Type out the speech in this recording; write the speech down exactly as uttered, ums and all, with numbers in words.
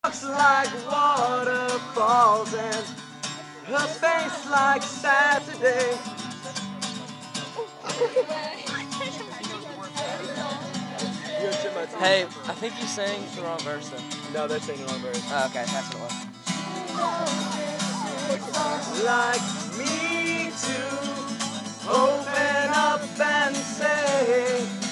Looks like waterfalls and her face like Saturday. Hey, I think you sang the wrong verse then. No, they're singing the wrong verse. Oh, okay, that's what it was. Like me to open up and say